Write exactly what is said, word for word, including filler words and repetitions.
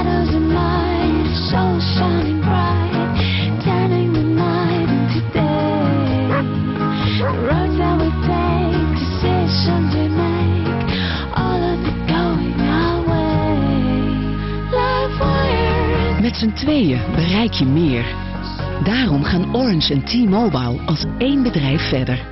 shadows in light, souls shining bright, turning the night into day. The roads that we take, decisions we make, all of it going our way. Life wires. Met z'n tweeën bereik je meer. Daarom gaan Orange en T-Mobile als één bedrijf verder.